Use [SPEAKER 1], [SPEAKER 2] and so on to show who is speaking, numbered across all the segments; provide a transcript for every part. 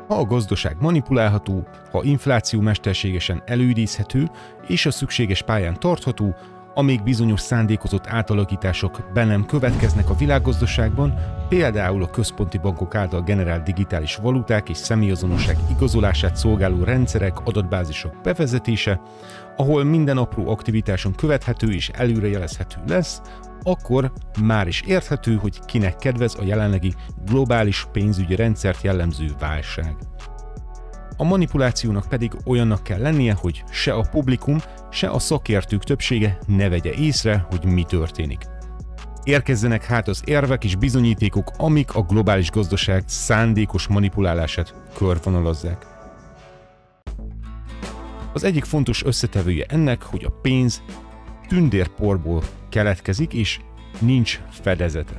[SPEAKER 1] Ha a gazdaság manipulálható, ha infláció mesterségesen előidézhető és a szükséges pályán tartható, amíg bizonyos szándékozott átalakítások be nem következnek a világgazdaságban, például a központi bankok által generált digitális valuták és személyazonosság igazolását szolgáló rendszerek, adatbázisok bevezetése, ahol minden apró aktivitáson követhető és előrejelezhető lesz, akkor már is érthető, hogy kinek kedvez a jelenlegi globális pénzügyi rendszert jellemző válság. A manipulációnak pedig olyannak kell lennie, hogy se a publikum, se a szakértők többsége ne vegye észre, hogy mi történik. Érkezzenek hát az érvek és bizonyítékok, amik a globális gazdaság szándékos manipulálását körvonalazzák. Az egyik fontos összetevője ennek, hogy a pénz tündérporból keletkezik és nincs fedezete.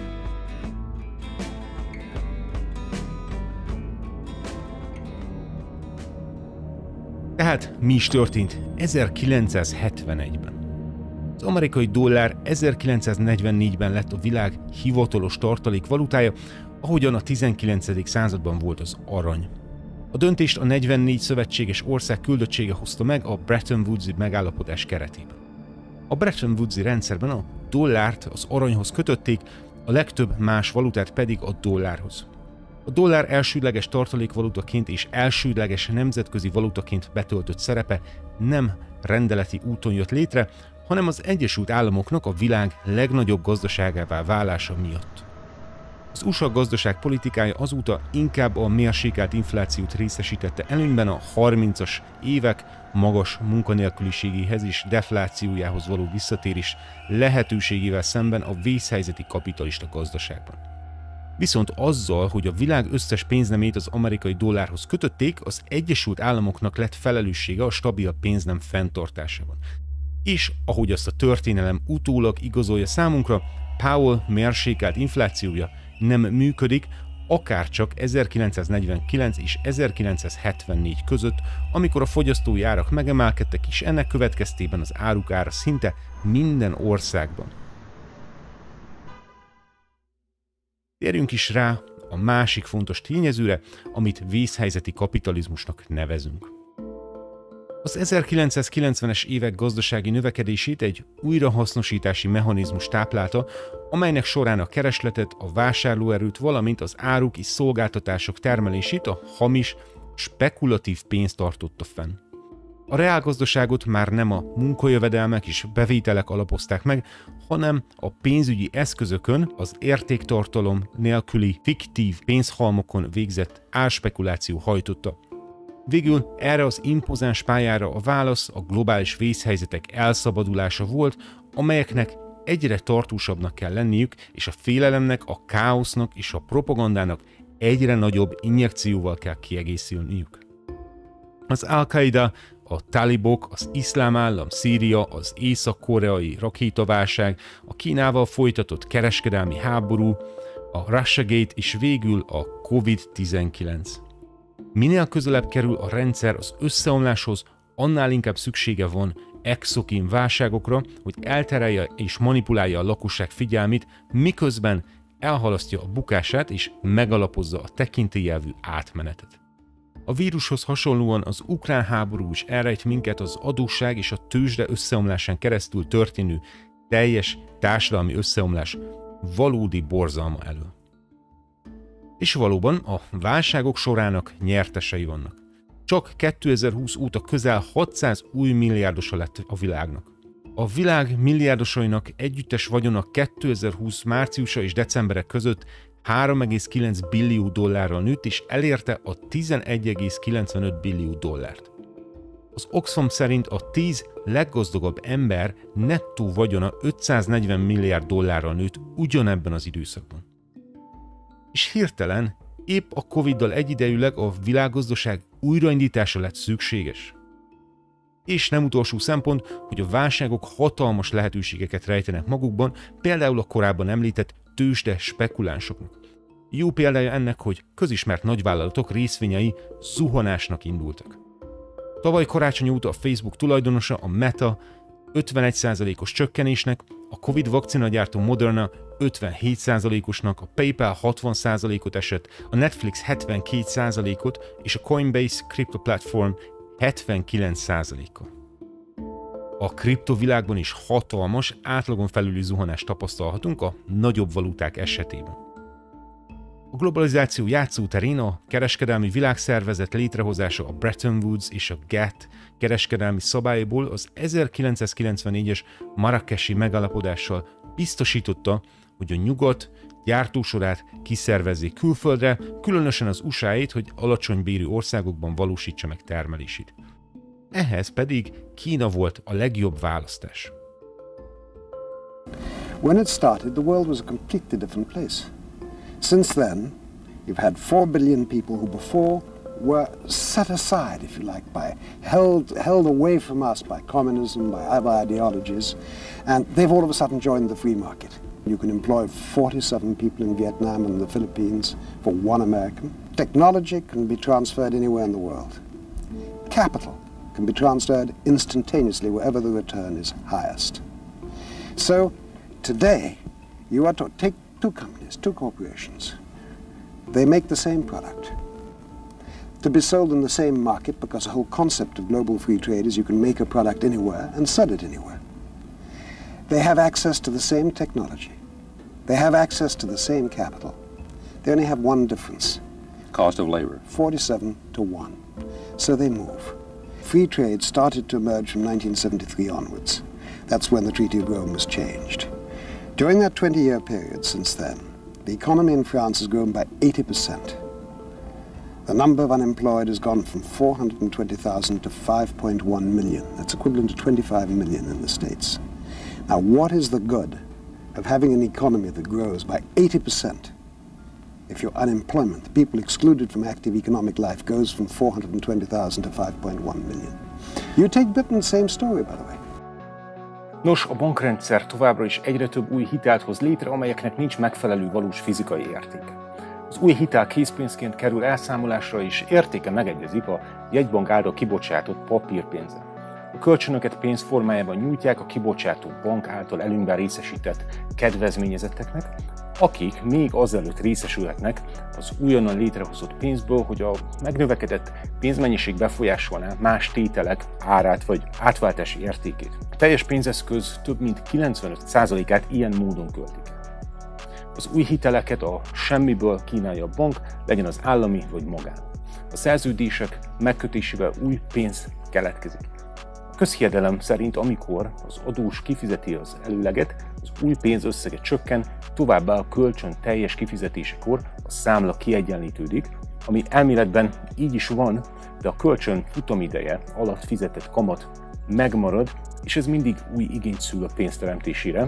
[SPEAKER 1] Tehát mi is történt 1971-ben? Az amerikai dollár 1944-ben lett a világ hivatalos tartalékvalutája, ahogyan a 19. században volt az arany. A döntést a 44 szövetséges ország küldöttsége hozta meg a Bretton Woods-i megállapodás keretében. A Bretton Woods-i rendszerben a dollárt az aranyhoz kötötték, a legtöbb más valutát pedig a dollárhoz. A dollár elsődleges tartalékvalutaként és elsődleges nemzetközi valutaként betöltött szerepe nem rendeleti úton jött létre, hanem az Egyesült Államoknak a világ legnagyobb gazdaságává válása miatt. Az USA gazdaságpolitikája azóta inkább a mérsékelt inflációt részesítette előnyben a 30-as évek magas munkanélküliségéhez és deflációjához való visszatérés lehetőségével szemben a vészhelyzeti kapitalista gazdaságban. Viszont azzal, hogy a világ összes pénznemét az amerikai dollárhoz kötötték, az Egyesült Államoknak lett felelőssége a stabil pénznem fenntartásában. És ahogy azt a történelem utólag igazolja számunkra, Powell mérsékelt inflációja nem működik, akárcsak 1949 és 1974 között, amikor a fogyasztói árak megemelkedtek, és ennek következtében az áruk ára szinte minden országban. Térjünk is rá a másik fontos tényezőre, amit vészhelyzeti kapitalizmusnak nevezünk. Az 1990-es évek gazdasági növekedését egy újrahasznosítási mechanizmus táplálta, amelynek során a keresletet, a vásárlóerőt, valamint az áruk és szolgáltatások termelését a hamis, spekulatív pénz tartotta fenn. A reálgazdaságot már nem a munkajövedelmek és bevételek alapozták meg, hanem a pénzügyi eszközökön, az értéktartalom nélküli fiktív pénzhalmokon végzett árspekuláció hajtotta. Végül erre az impozáns pályára a válasz a globális vészhelyzetek elszabadulása volt, amelyeknek egyre tartósabbnak kell lenniük, és a félelemnek, a káosznak és a propagandának egyre nagyobb injekcióval kell kiegészülniük. Az Al-Qaida, a talibok, az iszlám állam, Szíria, az észak-koreai rakétaválság, a Kínával folytatott kereskedelmi háború, a Russiagate és végül a COVID-19. Minél közelebb kerül a rendszer az összeomláshoz, annál inkább szüksége van exokin válságokra, hogy elterelje és manipulálja a lakosság figyelmét, miközben elhalasztja a bukását és megalapozza a tekintélyelvű átmenetet. A vírushoz hasonlóan az ukrán háború is elrejt minket az adósság és a tőzsde összeomlásán keresztül történő teljes társadalmi összeomlás valódi borzalma elől. És valóban a válságok sorának nyertesei vannak. Csak 2020 óta közel 600 új milliárdosa lett a világnak. A világ milliárdosainak együttes vagyona 2020 márciusa és decembere között 3,9 billió dollárral nőtt, és elérte a 11,95 billió dollárt. Az Oxfam szerint a 10 leggazdagabb ember nettó vagyona 540 milliárd dollárral nőtt ugyanebben az időszakban. És hirtelen, épp a Covid-dal egyidejűleg a világgazdaság újraindítása lett szükséges. És nem utolsó szempont, hogy a válságok hatalmas lehetőségeket rejtenek magukban, például a korábban említett tőzsde spekulánsoknak. Jó példája ennek, hogy közismert nagyvállalatok részvényei zuhanásnak indultak. Tavaly karácsony óta a Facebook tulajdonosa, a Meta 51%-os csökkenésnek, a Covid vakcinagyártó Moderna 57%-osnak, a PayPal 60%-ot esett, a Netflix 72%-ot és a Coinbase Crypto Platform 79%-a. A kriptovilágban is hatalmas, átlagon felüli zuhanást tapasztalhatunk a nagyobb valuták esetében. A globalizáció játszóterén a kereskedelmi világszervezet létrehozása a Bretton Woods és a GATT kereskedelmi szabályból az 1994-es Marrakesi megállapodással biztosította, hogy a nyugat gyártósorát kiszervezzék külföldre, különösen az USA-ét, hogy alacsony bérű országokban valósítsa meg termelését. Ehhez pedig Kína volt a legjobb választás.
[SPEAKER 2] When it started, the world was a completely different place. Since then, you've had 4 billion people who before were set aside, if you like, held away from us by communism, by other ideologies, and they've all of a sudden joined the free market. You can employ 47 people in Vietnam and the Philippines for 1 American. Technology can be transferred anywhere in the world. Capital can be transferred instantaneously wherever the return is highest. So today, you are to take 2 companies, 2 corporations. They make the same product to be sold in the same market, because the whole concept of global free trade is you can make a product anywhere and sell it anywhere. They have access to the same technology. They have access to the same capital. They only have one difference.
[SPEAKER 3] Cost of labor.
[SPEAKER 2] 47 to 1. So they move. Free trade started to emerge from 1973 onwards. That's when the Treaty of Rome was changed. During that 20-year period since then, the economy in France has grown by 80%. The number of unemployed has gone from 420,000 to 5.1 million. That's equivalent to 25 million in the States. Now, what is the good of having an economy that grows by 80% if your unemployment, the people excluded from active economic life, goes from 420,000 to 5.1 million? You take Britain, same story, by the way.
[SPEAKER 4] Nos, a bankrendszer továbbra is egyre több új hitelt hoz létre, amelyeknek nincs megfelelő valós fizikai értéke. Az új hitel készpénzként kerül elszámolásra, és értéke megegyezik a jegybank által kibocsátott papírpénzzel. A kölcsönöket pénzformájában nyújtják a kibocsátó bank által előnyben részesített kedvezményezetteknek, akik még azelőtt részesülhetnek az újonnan létrehozott pénzből, hogy a megnövekedett pénzmennyiség befolyásolná más tételek árát vagy átváltási értékét. A teljes pénzeszköz több mint 95%-át ilyen módon költik. Az új hiteleket a semmiből kínálja a bank, legyen az állami vagy magán. A szerződések megkötésével új pénz keletkezik. A közhiedelem szerint, amikor az adós kifizeti az előleget, az új pénz összege csökken, továbbá a kölcsön teljes kifizetésekor a számla kiegyenlítődik, ami elméletben így is van, de a kölcsön futamideje alatt fizetett kamat megmarad, és ez mindig új igényt szül a pénz teremtésére,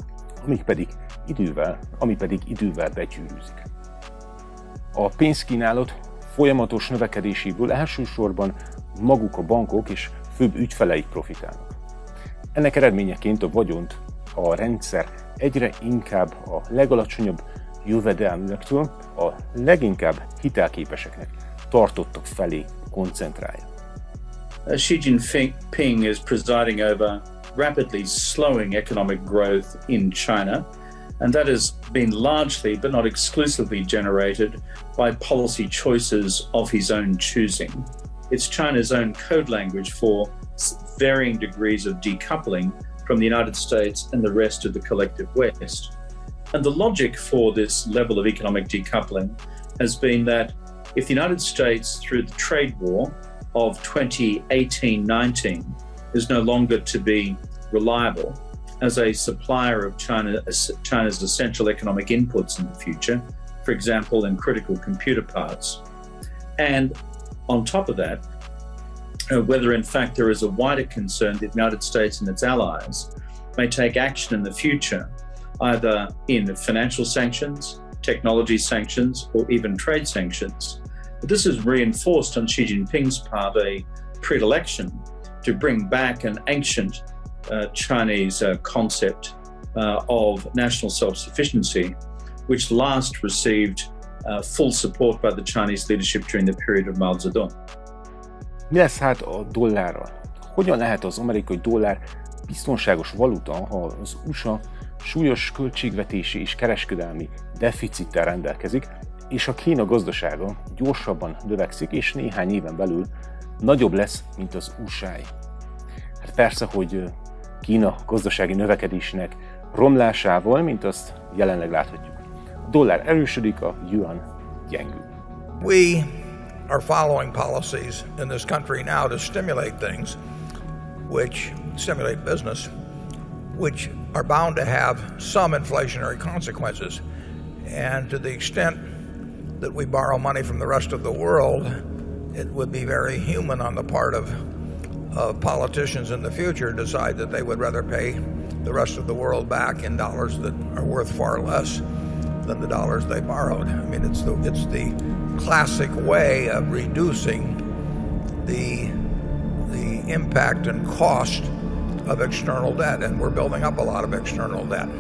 [SPEAKER 4] ami pedig idővel begyűrűzik. A pénzkínálat folyamatos növekedéséből elsősorban maguk a bankok és főbb ügyfeleik profitálnak. Ennek eredményeként a vagyont a rendszer egyre inkább a legalacsonyabb jövedelműektől a leginkább hitelképeseknek tartottak felé koncentrálja.
[SPEAKER 5] Xi Jinping is presiding over rapidly slowing economic growth in China, and that has been largely but not exclusively generated by policy choices of his own choosing. It's China's own code language for varying degrees of decoupling from the United States and the rest of the collective West. And the logic for this level of economic decoupling has been that if the United States, through the trade war of 2018-19, is no longer to be reliable as a supplier of China's essential economic inputs in the future, for example, in critical computer parts. And on top of that, whether in fact there is a wider concern that the United States and its allies may take action in the future, either in financial sanctions, technology sanctions, or even trade sanctions. But this has reinforced on Xi Jinping's part a predilection to bring back an ancient Chinese concept of national self-sufficiency, which last received full support by the Chinese leadership during the period of Mao Zedong.
[SPEAKER 4] Mi lesz hát a dollárral? Hogyan lehet az amerikai dollár biztonságos valuta, ha az USA súlyos költségvetési és kereskedelmi deficittel rendelkezik, és a Kína gazdasága gyorsabban növekszik, és néhány éven belül nagyobb lesz, mint az USA-é. Hát persze, hogy Kína gazdasági növekedésének romlásával, mint azt jelenleg láthatjuk. A dollár erősödik, a yuan gyengül.
[SPEAKER 3] We are following policies in this country now to stimulate things, which stimulate business, which are bound to have some inflationary consequences. And to the extent that we borrow money from the rest of the world, it would be very human on the part of politicians in the future to decide that they would rather pay the rest of the world back in dollars that are worth far less than the dollars they borrowed. I mean, it's the classic way of reducing the impact and cost of external debt, and we're building up a lot of external debt.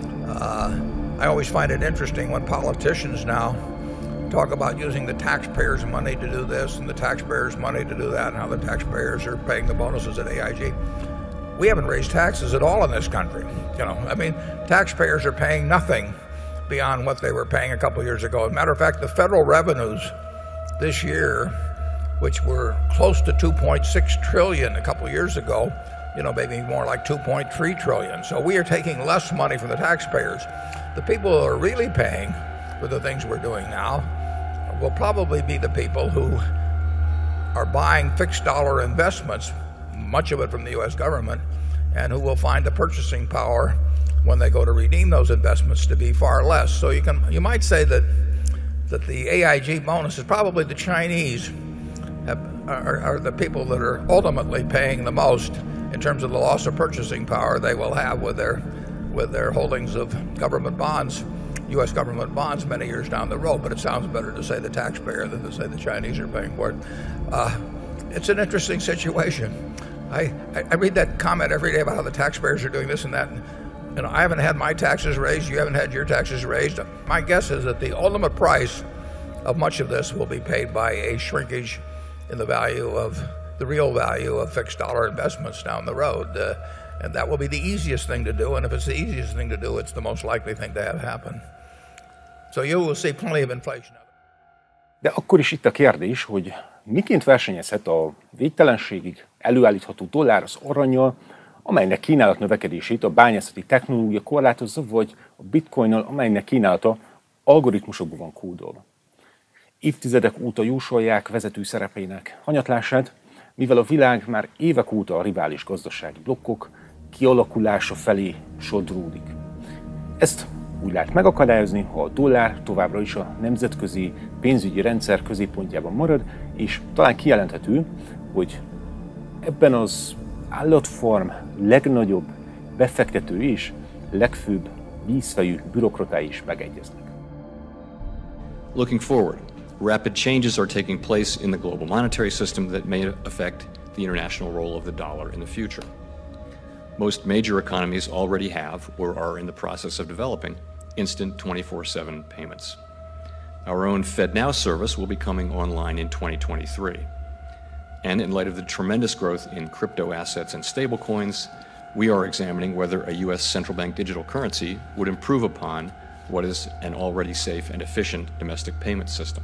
[SPEAKER 3] I always find it interesting when politicians now talk about using the taxpayers' money to do this and the taxpayers' money to do that, and how the taxpayers are paying the bonuses at AIG. We haven't raised taxes at all in this country. I mean, taxpayers are paying nothing beyond what they were paying a couple of years ago. As a matter of fact, the federal revenues this year, which were close to 2.6 trillion a couple of years ago, maybe more like 2.3 trillion. So we are taking less money from the taxpayers. The people who are really paying for the things we're doing now will probably be the people who are buying fixed dollar investments, much of it from the U.S. government, and who will find the purchasing power when they go to redeem those investments to be far less. So you might say that the AIG bonus is probably the Chinese are the people that are ultimately paying the most in terms of the loss of purchasing power they will have with their holdings of government bonds, U.S. government bonds many years down the road. But it sounds better to say the taxpayer than to say the Chinese are paying for it. It's an interesting situation. I read that comment every day about how the taxpayers are doing this and that. I haven't had my taxes raised. You haven't had your taxes raised. My guess is that the ultimate price of much of this will be paid by a shrinkage in the value of the real value of fixed dollar investments down the road. And that will be the easiest thing to do. And if it's the easiest thing to do, it's the most likely thing to have happen. So you will see plenty of inflation.
[SPEAKER 4] De akkor is itt a kérdés, hogy miként versenyezhet a végtelenségig előállítható dollár az arannyal, amelynek kínálat növekedését a bányászati technológia korlátozza, vagy a bitcoinnal, amelynek kínálata algoritmusokban van kódolva. Évtizedek óta jósolják vezető szerepének hanyatlását, mivel a világ már évek óta a rivális gazdasági blokkok kialakulása felé sodródik. Ezt úgy lehet megakadályozni, ha a dollár továbbra is a nemzetközi pénzügyi rendszer középpontjában marad, és talán kijelenthető, hogy ebben az állatfarm legnagyobb befektető és legfőbb vízfejű bürokratái is megegyeznek.
[SPEAKER 6] Looking forward, rapid changes are taking place in the global monetary system that may affect the international role of the dollar in the future. Most major economies already have or are in the process of developing instant 24/7 payments. Our own FedNow service will be coming online in 2023. And in light of the tremendous growth in crypto assets and stablecoins, we are examining whether a U.S. central bank digital currency would improve upon what is an already safe and efficient domestic payment system.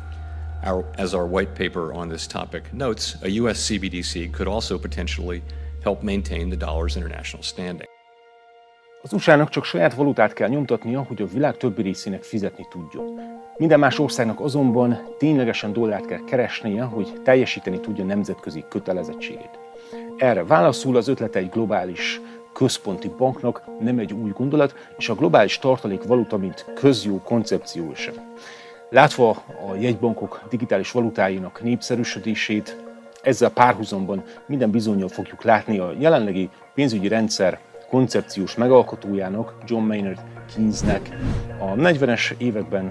[SPEAKER 6] As our white paper on this topic notes, a U.S. CBDC could also potentially help maintain the dollar's international standing.
[SPEAKER 4] Az USA-nak csak saját valutát kell nyomtatnia, hogy a világ többi részének fizetni tudjon. Minden más országnak azonban ténylegesen dollárt kell keresnie, hogy teljesíteni tudja nemzetközi kötelezettségét. Erre válaszul az ötlete egy globális központi banknak nem egy új gondolat, és a globális tartalékvaluta mint közjó koncepció sem. Látva a jegybankok digitális valutáinak népszerűsödését, ezzel párhuzamban minden bizonnyal fogjuk látni a jelenlegi pénzügyi rendszer koncepciós megalkotójának, John Maynard Keynesnek a 40-es években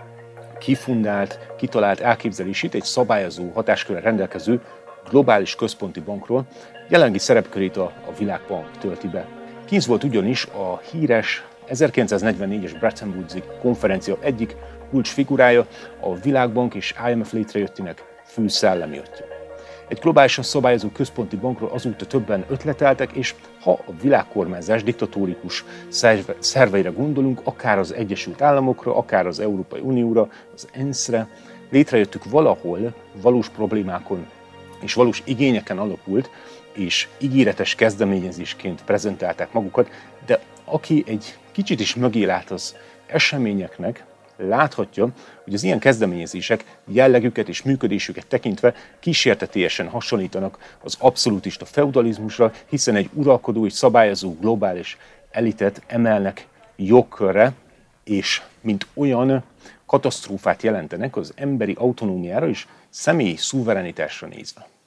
[SPEAKER 4] kitalált elképzelését egy szabályozó hatáskörrel rendelkező globális központi bankról, jelenlegi szerepkörét a Világbank tölti be. Keynes volt ugyanis a híres 1944-es Bretton Woods-i konferencia egyik kulcsfigurája, a Világbank és IMF létrejöttének fő szellemi ötje. Egy globálisan szabályozó központi bankról azóta többen ötleteltek, és ha a világkormányzás diktatórikus szerveire gondolunk, akár az Egyesült Államokra, akár az Európai Unióra, az ENSZ-re, létrejöttük valahol valós problémákon és valós igényeken alapult, és ígéretes kezdeményezésként prezentálták magukat, de aki egy kicsit is mögé lát az eseményeknek, láthatja, hogy az ilyen kezdeményezések jellegüket és működésüket tekintve kísértetélyesen hasonlítanak az abszolútista feudalizmusra, hiszen egy uralkodó és szabályozó globális elitet emelnek jogkörre, és mint olyan katasztrófát jelentenek az emberi autonómiára és személyi szuverenitásra nézve.